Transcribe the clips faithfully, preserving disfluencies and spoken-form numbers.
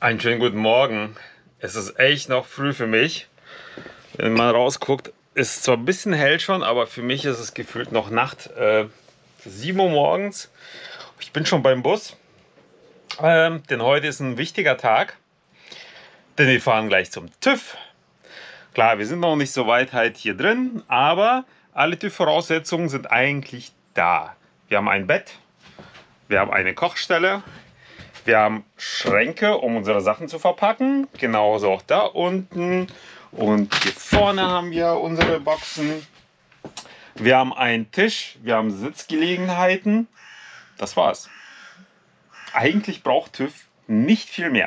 Einen schönen guten Morgen. Es ist echt noch früh für mich. Wenn man rausguckt, ist es zwar ein bisschen hell schon, aber für mich ist es gefühlt noch Nacht. Äh, sieben Uhr morgens. Ich bin schon beim Bus. Ähm, denn heute ist ein wichtiger Tag. Denn wir fahren gleich zum TÜV. Klar, wir sind noch nicht so weit halt hier drin, aber alle TÜV-Voraussetzungen sind eigentlich da. Wir haben ein Bett, wir haben eine Kochstelle, wir haben Schränke, um unsere Sachen zu verpacken, genauso auch da unten. Und hier vorne haben wir unsere Boxen. Wir haben einen Tisch, wir haben Sitzgelegenheiten. Das war's. Eigentlich braucht TÜV nicht viel mehr.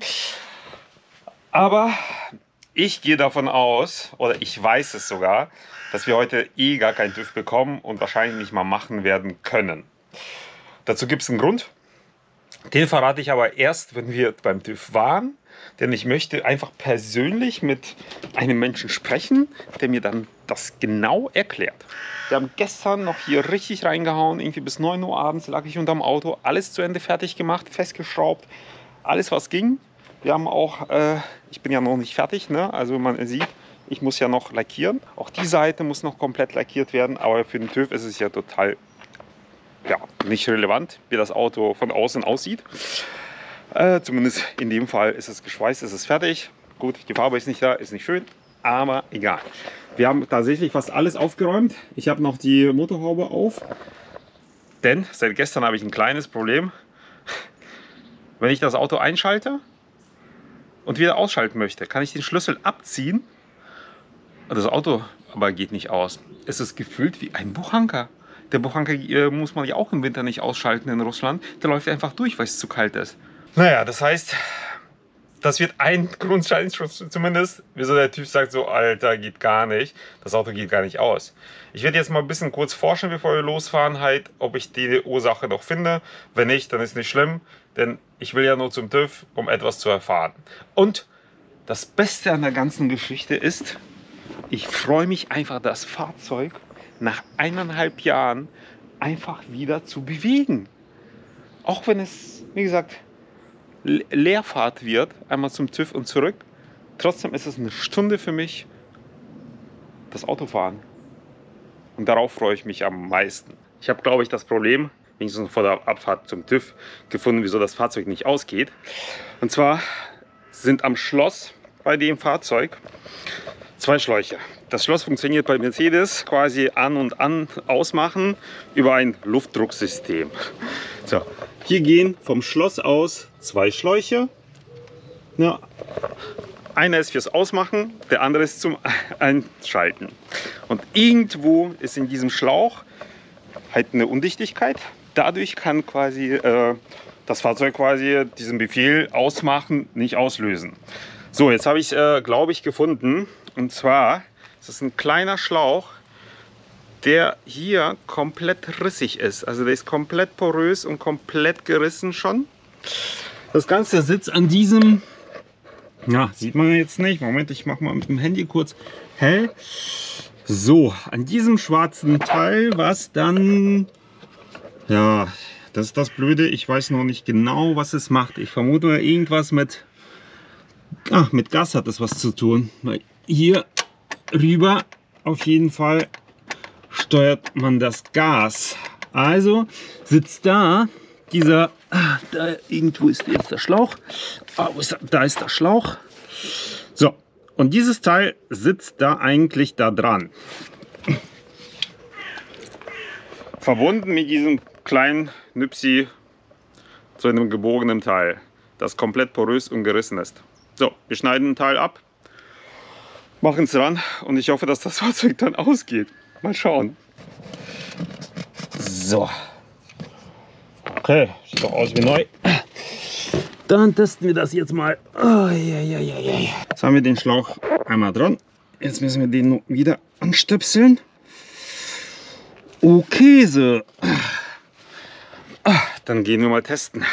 Aber ich gehe davon aus, oder ich weiß es sogar, dass wir heute eh gar keinen TÜV bekommen und wahrscheinlich nicht mal machen werden können. Dazu gibt es einen Grund. Den verrate ich aber erst, wenn wir beim TÜV waren. Denn ich möchte einfach persönlich mit einem Menschen sprechen, der mir dann das genau erklärt. Wir haben gestern noch hier richtig reingehauen. Irgendwie bis neun Uhr abends lag ich unterm Auto. Alles zu Ende fertig gemacht, festgeschraubt. Alles, was ging. Wir haben auch, äh, ich bin ja noch nicht fertig, ne? Also man sieht, ich muss ja noch lackieren. Auch die Seite muss noch komplett lackiert werden. Aber für den TÜV ist es ja total... ja, nicht relevant, wie das Auto von außen aussieht. Äh, zumindest in dem Fall ist es geschweißt, ist es fertig. Gut, die Farbe ist nicht da, ist nicht schön, aber egal. Wir haben tatsächlich fast alles aufgeräumt. Ich habe noch die Motorhaube auf, denn seit gestern habe ich ein kleines Problem. Wenn ich das Auto einschalte und wieder ausschalten möchte, kann ich den Schlüssel abziehen. Das Auto aber geht nicht aus. Es ist gefühlt wie ein Buchanker. Der Buchanker äh, muss man ja auch im Winter nicht ausschalten in Russland. Der läuft einfach durch, weil es zu kalt ist. Naja, das heißt, das wird ein Grund sein, zumindest, wieso der Typ sagt so, Alter, geht gar nicht. Das Auto geht gar nicht aus. Ich werde jetzt mal ein bisschen kurz forschen, bevor wir losfahren, halt, ob ich die Ursache noch finde. Wenn nicht, dann ist nicht schlimm, denn ich will ja nur zum TÜV, um etwas zu erfahren. Und das Beste an der ganzen Geschichte ist, ich freue mich einfach, das Fahrzeug nach eineinhalb Jahren einfach wieder zu bewegen. Auch wenn es, wie gesagt, Leerfahrt wird, einmal zum TÜV und zurück. Trotzdem ist es eine Stunde für mich, das Autofahren. Und darauf freue ich mich am meisten. Ich habe, glaube ich, das Problem, wenigstens vor der Abfahrt zum TÜV, gefunden, wieso das Fahrzeug nicht ausgeht. Und zwar sind am Schloss bei dem Fahrzeug zwei Schläuche. Das Schloss funktioniert bei Mercedes quasi an und an ausmachen über ein Luftdrucksystem. So, hier gehen vom Schloss aus zwei Schläuche. Ja, einer ist fürs Ausmachen, der andere ist zum Einschalten. Und irgendwo ist in diesem Schlauch halt eine Undichtigkeit. Dadurch kann quasi äh, das Fahrzeug quasi diesen Befehl ausmachen nicht auslösen. So, jetzt habe ich, äh, glaube ich, gefunden. Und zwar ist es ein kleiner Schlauch, der hier komplett rissig ist. Also der ist komplett porös und komplett gerissen schon. Das Ganze sitzt an diesem, ja, sieht man jetzt nicht. Moment, ich mache mal mit dem Handy kurz hell. So, an diesem schwarzen Teil, was dann, ja, das ist das Blöde. Ich weiß noch nicht genau, was es macht. Ich vermute mal irgendwas mit, ah, mit Gas hat es was zu tun. Hier rüber auf jeden Fall steuert man das Gas. Also sitzt da dieser, ah, da irgendwo ist jetzt der Schlauch. Ah, wo ist, da ist der Schlauch. So, und dieses Teil sitzt da eigentlich da dran. Verbunden mit diesem kleinen Nüpsi zu einem gebogenen Teil, das komplett porös und gerissen ist. So, wir schneiden ein Teil ab, machen es ran und ich hoffe, dass das Fahrzeug dann ausgeht. Mal schauen. So. Okay, sieht doch aus wie neu. Dann testen wir das jetzt mal. Oh, ja, ja, ja, ja. Jetzt haben wir den Schlauch einmal dran. Jetzt müssen wir den wieder anstöpseln. Okay, so. Dann gehen wir mal testen.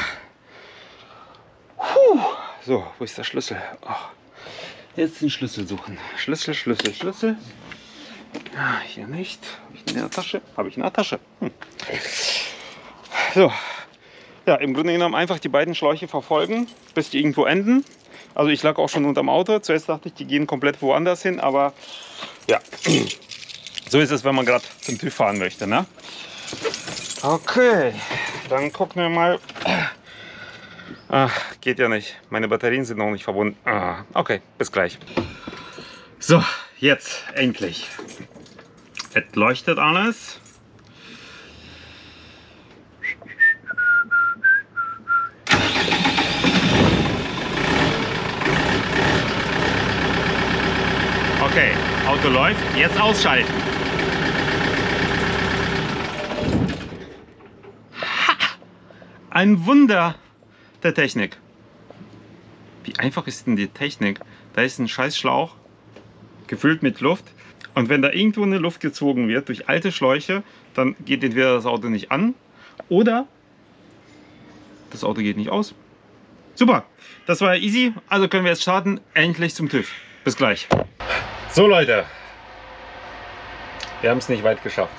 Puh. So, wo ist der Schlüssel? Oh. Jetzt den Schlüssel suchen. Schlüssel, Schlüssel, Schlüssel. Ja, hier nicht. Habe ich in der Tasche? Habe ich in der Tasche. Hm. So. Ja, im Grunde genommen einfach die beiden Schläuche verfolgen, bis die irgendwo enden. Also ich lag auch schon unterm Auto. Zuerst dachte ich, die gehen komplett woanders hin, aber ja, so ist es, wenn man gerade zum TÜV fahren möchte, ne? Okay, dann gucken wir mal. Ach, geht ja nicht. Meine Batterien sind noch nicht verbunden. Ah, okay, bis gleich. So, jetzt endlich. Es leuchtet alles. Okay, Auto läuft. Jetzt ausschalten. Ha! Ein Wunder der Technik. Wie einfach ist denn die Technik? Da ist ein Scheißschlauch gefüllt mit Luft. Und wenn da irgendwo eine Luft gezogen wird durch alte Schläuche, dann geht entweder das Auto nicht an oder das Auto geht nicht aus. Super, das war easy. Also können wir jetzt starten. Endlich zum TÜV. Bis gleich. So Leute, wir haben es nicht weit geschafft.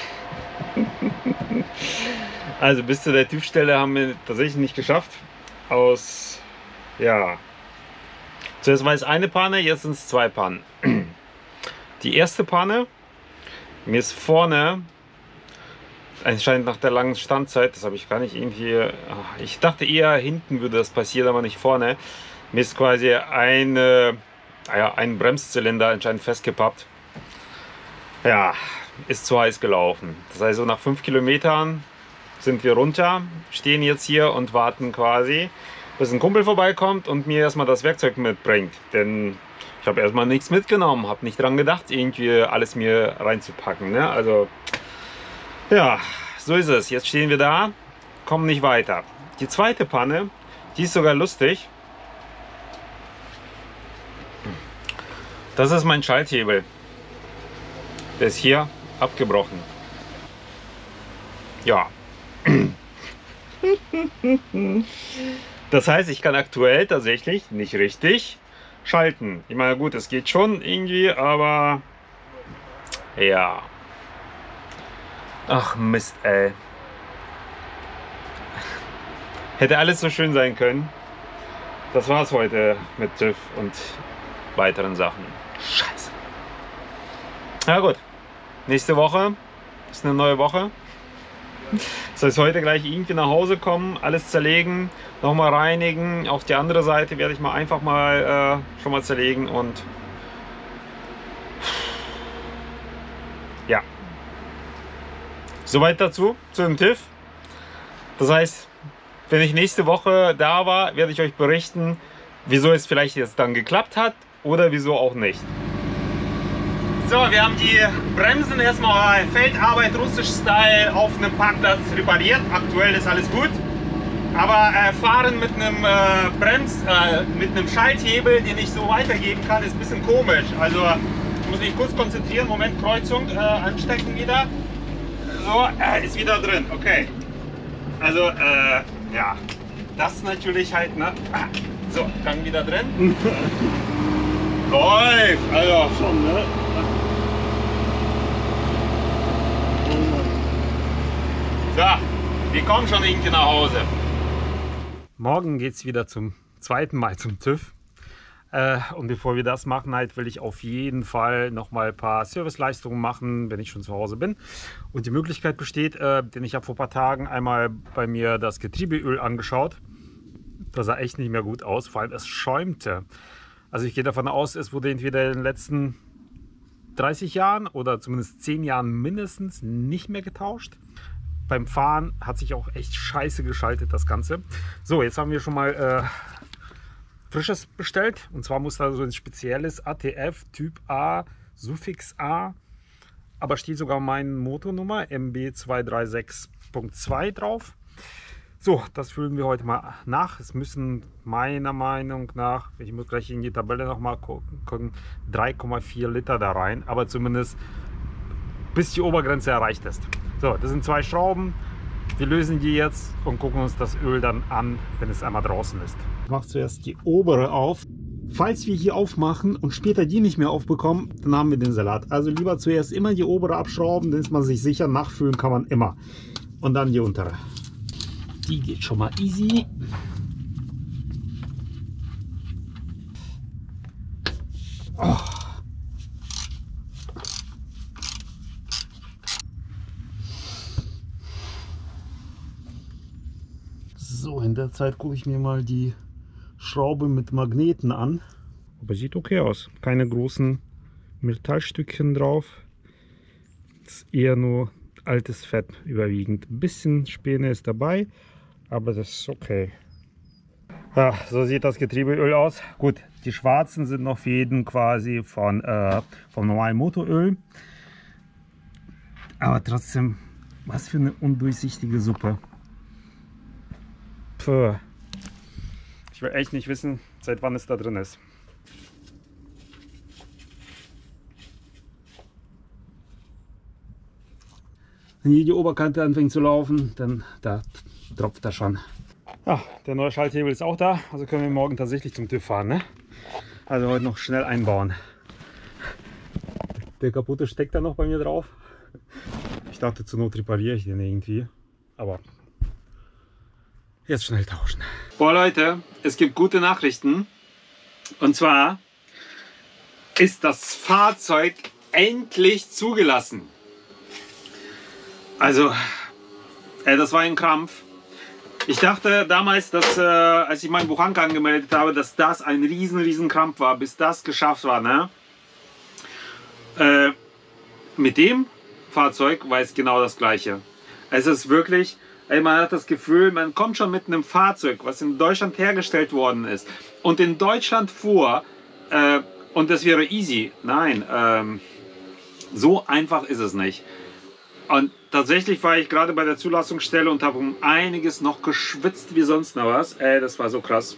Also bis zu der TÜV-Stelle haben wir tatsächlich nicht geschafft. Aus, ja, zuerst war es eine Panne, jetzt sind es zwei Pannen. Die erste Panne, mir ist vorne, anscheinend nach der langen Standzeit, das habe ich gar nicht irgendwie, ich dachte eher hinten würde das passieren, aber nicht vorne. Mir ist quasi eine, ja, ein Bremszylinder anscheinend festgepappt. Ja, ist zu heiß gelaufen. Das heißt, so nach fünf Kilometern sind wir runter, stehen jetzt hier und warten quasi, bis ein Kumpel vorbeikommt und mir erstmal das Werkzeug mitbringt. Denn ich habe erstmal nichts mitgenommen, habe nicht dran gedacht, irgendwie alles mir reinzupacken. Ne? Also, ja, so ist es. Jetzt stehen wir da, kommen nicht weiter. Die zweite Panne, die ist sogar lustig. Das ist mein Schalthebel. Der ist hier abgebrochen. Ja. Das heißt, ich kann aktuell tatsächlich nicht richtig schalten. Ich meine, gut, es geht schon irgendwie, aber ja. Ach Mist, ey. Hätte alles so schön sein können. Das war's heute mit TÜV und weiteren Sachen. Scheiße. Na gut. Nächste Woche ist eine neue Woche. Das heißt, heute gleich irgendwie nach Hause kommen, alles zerlegen, nochmal reinigen. Auf die andere Seite werde ich mal einfach mal äh, schon mal zerlegen und ja. Soweit dazu, zu dem TÜV. Das heißt, wenn ich nächste Woche da war, werde ich euch berichten, wieso es vielleicht jetzt dann geklappt hat oder wieso auch nicht. So, wir haben die Bremsen erstmal Feldarbeit russisch Style auf einem Parkplatz repariert. Aktuell ist alles gut. Aber äh, fahren mit einem äh, Brems, äh, mit einem Schalthebel, den ich so weitergeben kann, ist ein bisschen komisch. Also ich muss mich kurz konzentrieren. Moment, Kreuzung, äh, anstecken wieder. So, äh, ist wieder drin. Okay. Also, äh, ja, das natürlich halt, ne? Ah, so, Gang wieder drin. Läuft, also schon, ne? So, wir kommen schon irgendwie nach Hause. Morgen geht es wieder zum zweiten Mal zum TÜV. Äh, und bevor wir das machen, halt, will ich auf jeden Fall noch mal ein paar Serviceleistungen machen, wenn ich schon zu Hause bin. Und die Möglichkeit besteht, äh, denn ich habe vor ein paar Tagen einmal bei mir das Getriebeöl angeschaut. Das sah echt nicht mehr gut aus, vor allem es schäumte. Also ich gehe davon aus, es wurde entweder in den letzten dreißig Jahren oder zumindest zehn Jahren mindestens nicht mehr getauscht. Beim Fahren hat sich auch echt scheiße geschaltet, das Ganze. So, jetzt haben wir schon mal äh, Frisches bestellt. Und zwar muss da so ein spezielles A T F Typ A, Suffix A. Aber steht sogar meine Motornummer M B zwei drei sechs Punkt zwei drauf. So, das füllen wir heute mal nach. Es müssen meiner Meinung nach, ich muss gleich in die Tabelle noch mal gucken, drei Komma vier Liter da rein. Aber zumindest bis die Obergrenze erreicht ist. So, das sind zwei Schrauben. Wir lösen die jetzt und gucken uns das Öl dann an, wenn es einmal draußen ist. Ich mache zuerst die obere auf. Falls wir hier aufmachen und später die nicht mehr aufbekommen, dann haben wir den Salat. Also lieber zuerst immer die obere abschrauben, dann ist man sich sicher, nachfüllen kann man immer. Und dann die untere. Die geht schon mal easy. Oh. So, in der Zeit gucke ich mir mal die Schraube mit Magneten an. Aber sieht okay aus. Keine großen Metallstückchen drauf. Das ist eher nur altes Fett überwiegend. Ein bisschen Späne ist dabei, aber das ist okay. Ja, so sieht das Getriebeöl aus. Gut, die schwarzen sind noch Fäden quasi von, äh, vom normalen Motoröl. Aber trotzdem, was für eine undurchsichtige Suppe. Puh. Ich will echt nicht wissen, seit wann es da drin ist. Wenn hier die Oberkante anfängt zu laufen, dann da tropft das schon. Ja, der neue Schalthebel ist auch da, also können wir morgen tatsächlich zum TÜV fahren, ne? Also heute noch schnell einbauen. Der kaputte steckt da noch bei mir drauf. Ich dachte, zur Not repariere ich den irgendwie, aber jetzt schnell tauschen. Boah Leute, es gibt gute Nachrichten. Und zwar ist das Fahrzeug endlich zugelassen. Also, äh, das war ein Krampf. Ich dachte damals, dass, äh, als ich meinen Buchanka angemeldet habe, dass das ein riesen, riesen Krampf war, bis das geschafft war. Ne? Äh, mit dem Fahrzeug war es genau das Gleiche. Es ist wirklich, ey, man hat das Gefühl, man kommt schon mit einem Fahrzeug, was in Deutschland hergestellt worden ist und in Deutschland fuhr äh, und das wäre easy. Nein, ähm, so einfach ist es nicht. Und tatsächlich war ich gerade bei der Zulassungsstelle und habe um einiges noch geschwitzt wie sonst noch was. Ey, das war so krass.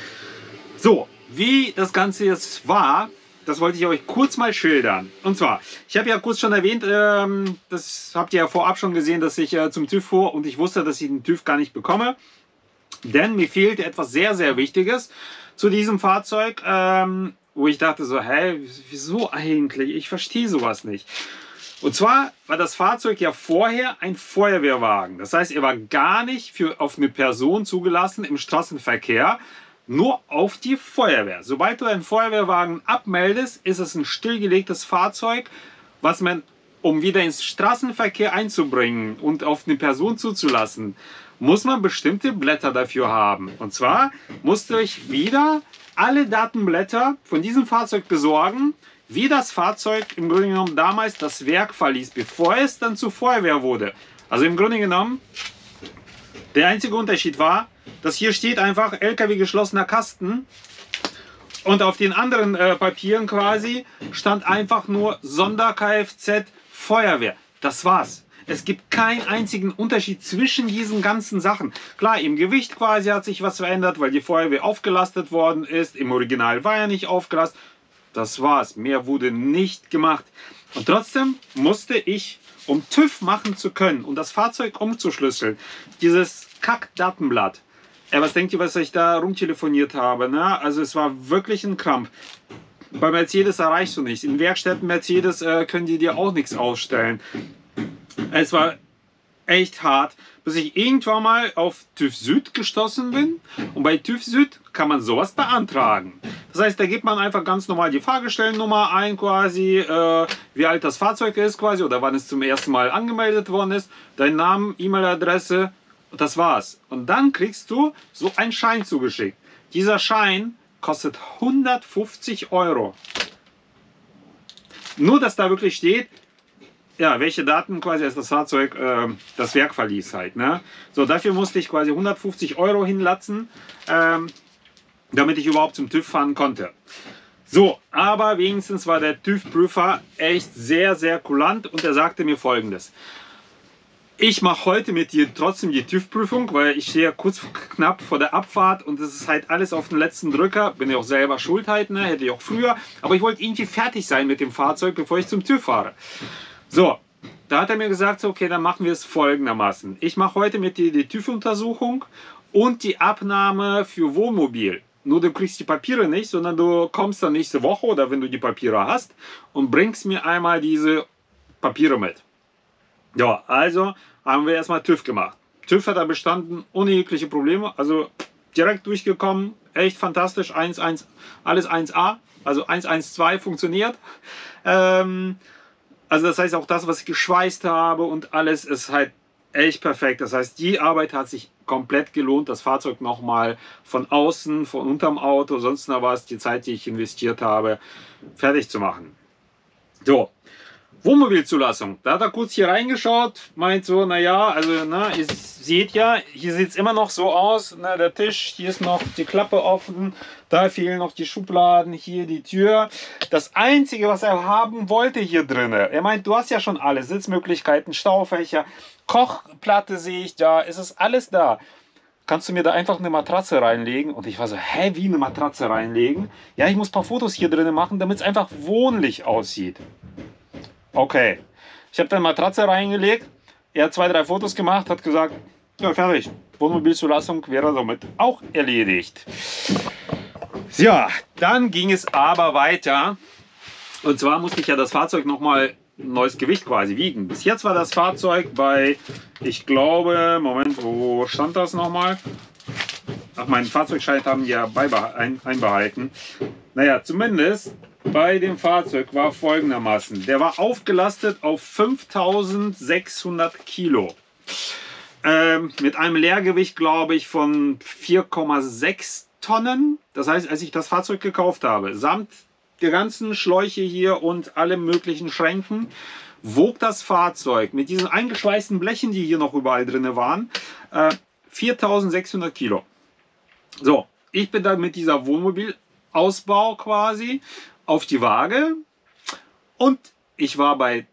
So, wie das Ganze jetzt war, das wollte ich euch kurz mal schildern. Und zwar, ich habe ja kurz schon erwähnt, ähm, das habt ihr ja vorab schon gesehen, dass ich äh, zum TÜV fuhr und ich wusste, dass ich den TÜV gar nicht bekomme. Denn mir fehlte etwas sehr, sehr Wichtiges zu diesem Fahrzeug, ähm, wo ich dachte so, hä, wieso eigentlich? Ich verstehe sowas nicht. Und zwar war das Fahrzeug ja vorher ein Feuerwehrwagen. Das heißt, er war gar nicht für, auf eine Person zugelassen im Straßenverkehr, nur auf die Feuerwehr. Sobald du einen Feuerwehrwagen abmeldest, ist es ein stillgelegtes Fahrzeug, was man, um wieder ins Straßenverkehr einzubringen und auf eine Person zuzulassen, muss man bestimmte Blätter dafür haben. Und zwar musst du euch wieder alle Datenblätter von diesem Fahrzeug besorgen, wie das Fahrzeug im Grunde genommen damals das Werk verließ, bevor es dann zur Feuerwehr wurde. Also im Grunde genommen, der einzige Unterschied war, dass hier steht einfach L K W geschlossener Kasten und auf den anderen äh, Papieren quasi stand einfach nur Sonder-Kfz Feuerwehr. Das war's. Es gibt keinen einzigen Unterschied zwischen diesen ganzen Sachen. Klar, im Gewicht quasi hat sich was verändert, weil die Feuerwehr aufgelastet worden ist. Im Original war er nicht aufgelastet. Das war's. Mehr wurde nicht gemacht. Und trotzdem musste ich, um TÜV machen zu können und das Fahrzeug umzuschlüsseln, dieses Kack-Datenblatt. Ey, was denkt ihr, was ich da rumtelefoniert habe? Ne? Also es war wirklich ein Krampf. Bei Mercedes erreichst du nichts. In Werkstätten Mercedes äh, können die dir auch nichts ausstellen. Es war echt hart, bis ich irgendwann mal auf TÜV Süd gestoßen bin. Und bei TÜV Süd kann man sowas beantragen. Das heißt, da gibt man einfach ganz normal die Fahrgestellnummer ein, quasi, äh, wie alt das Fahrzeug ist, quasi, oder wann es zum ersten Mal angemeldet worden ist, dein Name, E-Mail-Adresse, das war's. Und dann kriegst du so einen Schein zugeschickt. Dieser Schein kostet hundertfünfzig Euro. Nur, dass da wirklich steht, ja, welche Daten quasi als das Fahrzeug äh, das Werk verließ halt. Ne? So, dafür musste ich quasi hundertfünfzig Euro hinlatzen, ähm, damit ich überhaupt zum TÜV fahren konnte. So, aber wenigstens war der TÜV-Prüfer echt sehr, sehr kulant und er sagte mir Folgendes. Ich mache heute mit dir trotzdem die TÜV-Prüfung, weil ich stehe ja kurz knapp vor der Abfahrt und es ist halt alles auf den letzten Drücker. Bin ja auch selber schuld halt, ne? Hätte ich auch früher. Aber ich wollte irgendwie fertig sein mit dem Fahrzeug, bevor ich zum TÜV fahre. So, da hat er mir gesagt, so, okay, dann machen wir es folgendermaßen. Ich mache heute mit dir die TÜV-Untersuchung und die Abnahme für Wohnmobil. Nur du kriegst die Papiere nicht, sondern du kommst dann nächste Woche oder wenn du die Papiere hast und bringst mir einmal diese Papiere mit. Ja, also haben wir erstmal TÜV gemacht. TÜV hat er bestanden, ohne jegliche Probleme. Also direkt durchgekommen, echt fantastisch. eins eins, alles eins A, also eins eins zwei funktioniert. Ähm, also das heißt auch das, was ich geschweißt habe und alles ist halt echt perfekt. Das heißt, die Arbeit hat sich komplett gelohnt, das Fahrzeug nochmal von außen, von unterm Auto, sonst noch was, die Zeit, die ich investiert habe, fertig zu machen. So, Wohnmobilzulassung. Da hat er kurz hier reingeschaut, meint so, naja, also na, ihr seht ja, hier sieht es immer noch so aus, na, der Tisch, hier ist noch die Klappe offen, da fehlen noch die Schubladen, hier die Tür. Das Einzige, was er haben wollte hier drinne, er meint, du hast ja schon alle Sitzmöglichkeiten, Staufächer, Kochplatte sehe ich da, es ist alles da. Kannst du mir da einfach eine Matratze reinlegen? Und ich war so, hä, wie eine Matratze reinlegen? Ja, ich muss ein paar Fotos hier drinnen machen, damit es einfach wohnlich aussieht. Okay, ich habe dann Matratze reingelegt, er hat zwei, drei Fotos gemacht, hat gesagt, ja fertig, Wohnmobilzulassung wäre somit auch erledigt. Ja, dann ging es aber weiter und zwar musste ich ja das Fahrzeug nochmal ein neues Gewicht quasi wiegen. Bis jetzt war das Fahrzeug bei, ich glaube, Moment, wo stand das nochmal? Ach, meinen Fahrzeugschein haben die ja einbehalten. Naja, zumindest bei dem Fahrzeug war folgendermaßen. Der war aufgelastet auf fünftausendsechshundert Kilo. Ähm, mit einem Leergewicht, glaube ich, von vier Komma sechs Tonnen. Das heißt, als ich das Fahrzeug gekauft habe, samt der ganzen Schläuche hier und alle möglichen Schränken, wog das Fahrzeug mit diesen eingeschweißten Blechen, die hier noch überall drin waren, äh, viertausendsechshundert Kilo. So, ich bin dann mit dieser Wohnmobilausbau quasi auf die Waage und ich war bei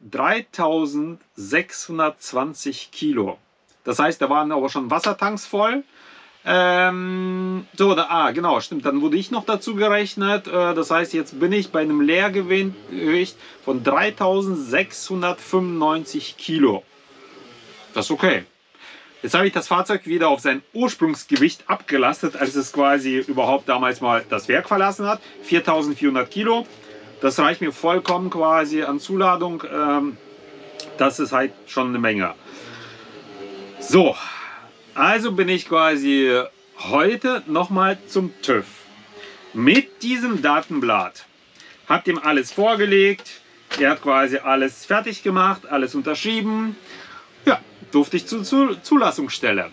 dreitausendsechshundertzwanzig Kilo. Das heißt, da waren aber schon Wassertanks voll. Ähm, so, da, ah, genau, stimmt. Dann wurde ich noch dazu gerechnet. Äh, das heißt, jetzt bin ich bei einem Leergewicht von dreitausendsechshundertfünfundneunzig Kilo. Das ist okay. Jetzt habe ich das Fahrzeug wieder auf sein Ursprungsgewicht abgelastet, als es quasi überhaupt damals mal das Werk verlassen hat. viertausendvierhundert Kilo. Das reicht mir vollkommen quasi an Zuladung. Ähm, das ist halt schon eine Menge. So. Also bin ich quasi heute nochmal zum TÜV mit diesem Datenblatt. Hab dem alles vorgelegt. Er hat quasi alles fertig gemacht, alles unterschrieben. Ja, durfte ich zur Zulassungsstelle.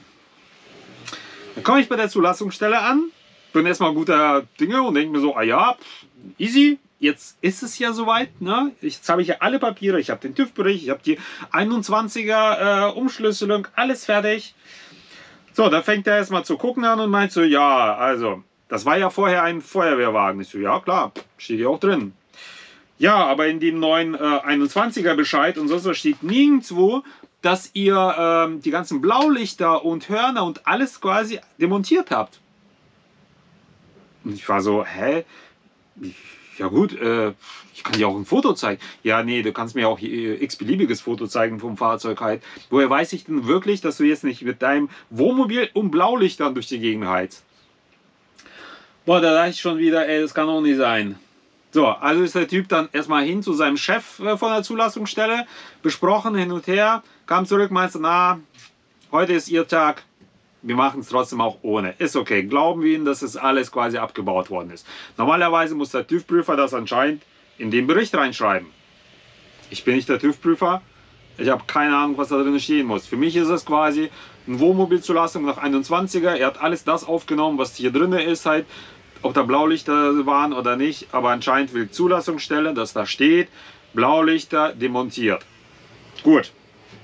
Dann komme ich bei der Zulassungsstelle an, bin erstmal guter Dinge und denke mir so, ah ja, easy. Jetzt ist es ja soweit, ne? Jetzt habe ich ja alle Papiere, ich habe den TÜV-Bericht, ich habe die einundzwanziger äh, Umschlüsselung, alles fertig. So, da fängt er erstmal zu gucken an und meint so, ja, also, das war ja vorher ein Feuerwehrwagen. Ich so, ja klar, steht ja auch drin. Ja, aber in dem neuen äh, einundzwanziger Bescheid und sonst was steht nirgendwo, dass ihr ähm, die ganzen Blaulichter und Hörner und alles quasi demontiert habt. Und ich war so, hä? Ja gut, äh, ich kann dir auch ein Foto zeigen. Ja, nee, du kannst mir auch x-beliebiges Foto zeigen vom Fahrzeug halt. Woher weiß ich denn wirklich, dass du jetzt nicht mit deinem Wohnmobil um Blaulichtern durch die Gegend heizt? Boah, da dachte ich schon wieder, ey, das kann auch nicht sein. So, also ist der Typ dann erstmal hin zu seinem Chef äh, von der Zulassungsstelle, besprochen, hin und her, kam zurück, meinte, na, heute ist ihr Tag. Wir machen es trotzdem auch ohne. Ist okay. Glauben wir Ihnen, dass es alles quasi abgebaut worden ist. Normalerweise muss der TÜV-Prüfer das anscheinend in den Bericht reinschreiben. Ich bin nicht der TÜV-Prüfer. Ich habe keine Ahnung, was da drin stehen muss. Für mich ist es quasi eine Wohnmobilzulassung nach einundzwanziger. Er hat alles das aufgenommen, was hier drin ist, halt, ob da Blaulichter waren oder nicht. Aber anscheinend will die Zulassungsstelle, dass da steht, Blaulichter demontiert. Gut.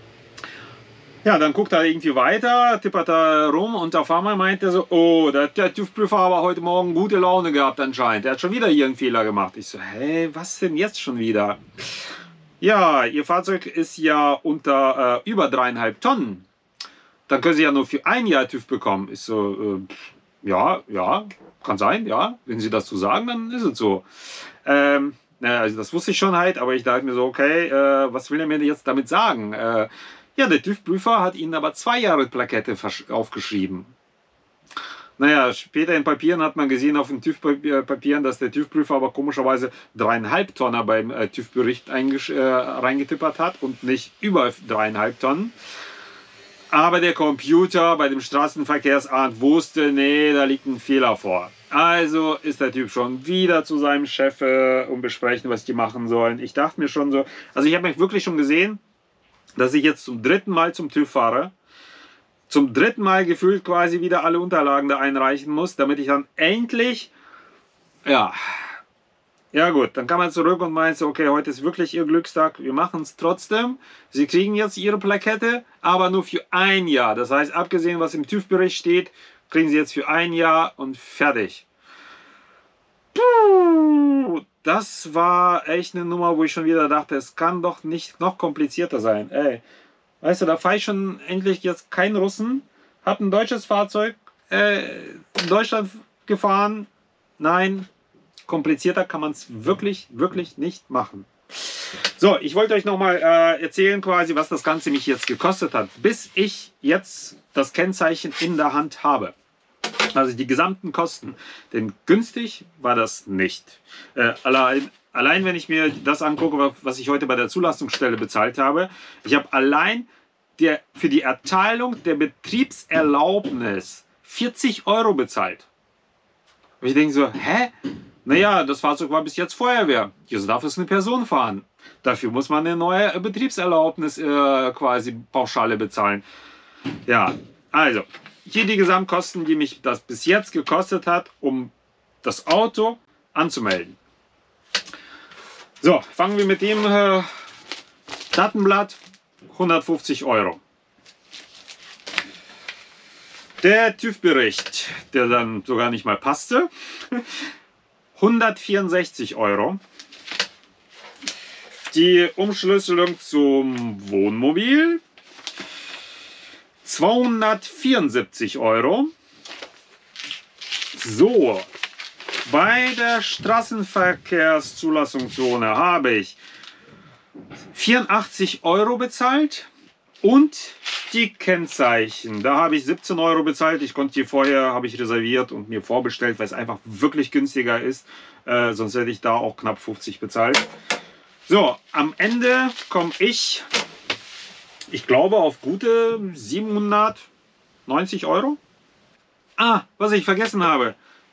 Ja, dann guckt er irgendwie weiter, tippert er rum und auf einmal meint er so, oh, der, der TÜV-Prüfer aber heute Morgen gute Laune gehabt anscheinend. Der hat schon wieder hier einen Fehler gemacht. Ich so, hä, was denn jetzt schon wieder? Ja, Ihr Fahrzeug ist ja unter äh, über dreieinhalb Tonnen. Dann können Sie ja nur für ein Jahr TÜV bekommen. Ich so, äh, ja, ja, kann sein, ja. Wenn Sie das so sagen, dann ist es so. Ähm, naja, also das wusste ich schon halt, aber ich dachte mir so, okay, äh, was will er mir jetzt damit sagen? Äh, Ja, der TÜV-Prüfer hat Ihnen aber zwei Jahre Plakette aufgeschrieben. Naja, später in Papieren hat man gesehen, auf den TÜV-Papieren, dass der TÜV-Prüfer aber komischerweise dreieinhalb Tonner beim äh, TÜV-Bericht äh, reingetippert hat und nicht über dreieinhalb Tonnen. Aber der Computer bei dem Straßenverkehrsamt wusste, nee, da liegt ein Fehler vor. Also ist der Typ schon wieder zu seinem Chef äh, und besprechen, was die machen sollen. Ich dachte mir schon so, also ich habe mich wirklich schon gesehen, dass ich jetzt zum dritten Mal zum TÜV fahre. Zum dritten Mal gefühlt quasi wieder alle Unterlagen da einreichen muss, damit ich dann endlich, ja, ja gut, dann kann man zurück und meint so, okay, heute ist wirklich Ihr Glückstag, wir machen es trotzdem. Sie kriegen jetzt Ihre Plakette, aber nur für ein Jahr. Das heißt, abgesehen, was im TÜV-Bericht steht, kriegen Sie jetzt für ein Jahr und fertig. Puh, das war echt eine Nummer, wo ich schon wieder dachte, es kann doch nicht noch komplizierter sein. Ey, weißt du, da fahre ich schon endlich jetzt keinen Russen, habe ein deutsches Fahrzeug äh, in Deutschland gefahren. Nein, komplizierter kann man es wirklich, wirklich nicht machen. So, ich wollte euch nochmal äh, erzählen quasi, was das Ganze mich jetzt gekostet hat, bis ich jetzt das Kennzeichen in der Hand habe. Also die gesamten Kosten. Denn günstig war das nicht. Äh, allein, allein wenn ich mir das angucke, was ich heute bei der Zulassungsstelle bezahlt habe, ich habe allein der, für die Erteilung der Betriebserlaubnis vierzig Euro bezahlt. Und ich denke so, hä? Naja, das Fahrzeug war bis jetzt Feuerwehr. Jetzt darf es eine Person fahren. Dafür muss man eine neue Betriebserlaubnis äh, quasi Pauschale bezahlen. Ja, also hier die Gesamtkosten, die mich das bis jetzt gekostet hat, um das Auto anzumelden. So, fangen wir mit dem äh, Datenblatt. hundertfünfzig Euro. Der TÜV-Bericht, der dann sogar nicht mal passte. hundertvierundsechzig Euro. Die Umschlüsselung zum Wohnmobil. zweihundertvierundsiebzig Euro. So, bei der Straßenverkehrszulassungszone habe ich vierundachtzig Euro bezahlt und die Kennzeichen. Da habe ich siebzehn Euro bezahlt. Ich konnte hier vorher, habe ich reserviert und mir vorbestellt, weil es einfach wirklich günstiger ist. Äh, sonst hätte ich da auch knapp fünfzig bezahlt. So, am Ende komme ich, ich glaube, auf gute siebenhundertneunzig Euro. Ah, was ich vergessen habe.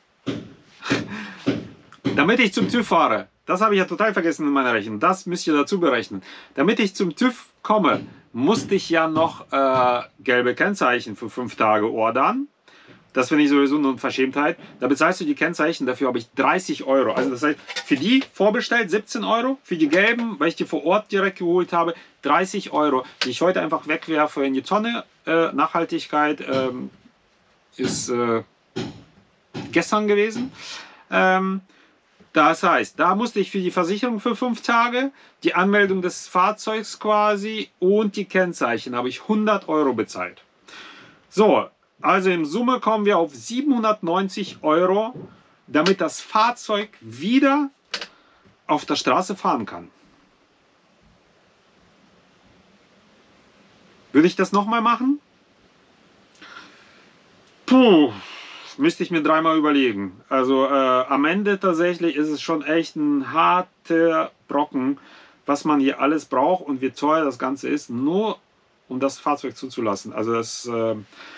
Damit ich zum TÜV fahre, das habe ich ja total vergessen in meiner Rechnung, das müsst ihr dazu berechnen. Damit ich zum TÜV komme, musste ich ja noch äh, gelbe Kennzeichen für fünf Tage ordern. Das finde ich sowieso eine Unverschämtheit. Da bezahlst du die Kennzeichen, dafür habe ich dreißig Euro. Also das heißt, für die vorbestellt siebzehn Euro, für die gelben, weil ich die vor Ort direkt geholt habe, dreißig Euro, die ich heute einfach wegwerfe in die Tonne. Äh, Nachhaltigkeit ähm, ist äh, gestern gewesen. Ähm, Das heißt, da musste ich für die Versicherung für fünf Tage, die Anmeldung des Fahrzeugs quasi und die Kennzeichen habe ich hundert Euro bezahlt. So, also in Summe kommen wir auf siebenhundertneunzig Euro, damit das Fahrzeug wieder auf der Straße fahren kann. Würde ich das nochmal machen? Puh. Müsste ich mir dreimal überlegen. Also äh, am Ende tatsächlich ist es schon echt ein harter Brocken, was man hier alles braucht und wie teuer das Ganze ist, nur um das Fahrzeug zuzulassen. Also das, äh,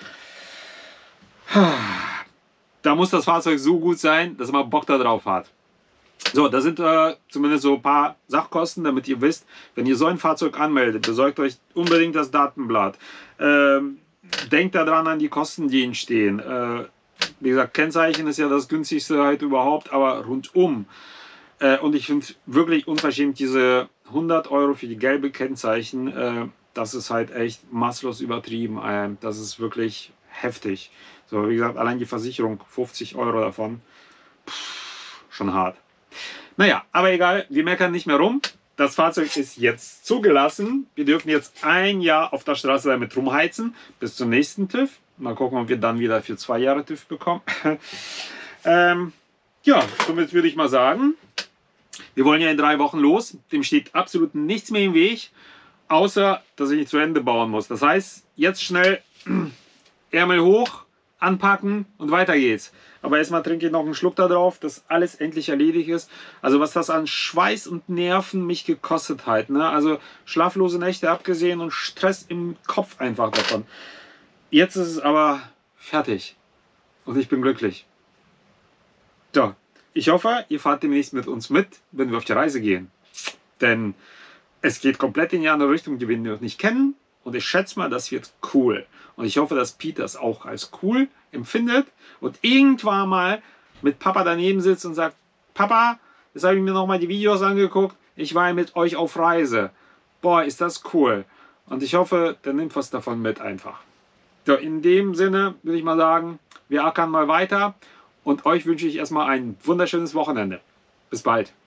da muss das Fahrzeug so gut sein, dass man Bock darauf hat. So, das sind äh, zumindest so ein paar Sachkosten, damit ihr wisst, wenn ihr so ein Fahrzeug anmeldet, besorgt euch unbedingt das Datenblatt. Ähm, denkt daran an die Kosten, die entstehen. Äh, Wie gesagt, Kennzeichen ist ja das günstigste halt überhaupt, aber rundum. Äh, und ich finde wirklich unverschämt diese hundert Euro für die gelbe Kennzeichen. Äh, das ist halt echt maßlos übertrieben. Äh, das ist wirklich heftig. So, wie gesagt, allein die Versicherung, fünfzig Euro davon. Pff, schon hart. Naja, aber egal, wir meckern nicht mehr rum. Das Fahrzeug ist jetzt zugelassen. Wir dürfen jetzt ein Jahr auf der Straße damit rumheizen. Bis zum nächsten TÜV. Mal gucken, ob wir dann wieder für zwei Jahre TÜV bekommen. ähm, ja, somit würde ich mal sagen, wir wollen ja in drei Wochen los. Dem steht absolut nichts mehr im Weg, außer dass ich nicht zu Ende bauen muss. Das heißt, jetzt schnell Ärmel hoch, anpacken und weiter geht's. Aber erstmal trinke ich noch einen Schluck da drauf, dass alles endlich erledigt ist. Also was das an Schweiß und Nerven mich gekostet hat. Ne? Also schlaflose Nächte abgesehen und Stress im Kopf einfach davon. Jetzt ist es aber fertig. Und ich bin glücklich. So, ich hoffe, ihr fahrt demnächst mit uns mit, wenn wir auf die Reise gehen. Denn es geht komplett in die andere Richtung, die wir noch nicht kennen. Und ich schätze mal, das wird cool. Und ich hoffe, dass Pete das auch als cool empfindet und irgendwann mal mit Papa daneben sitzt und sagt, Papa, jetzt habe ich mir nochmal die Videos angeguckt, ich war mit euch auf Reise. Boah, ist das cool. Und ich hoffe, der nimmt was davon mit einfach. So, in dem Sinne würde ich mal sagen, wir ackern mal weiter und euch wünsche ich erstmal ein wunderschönes Wochenende. Bis bald.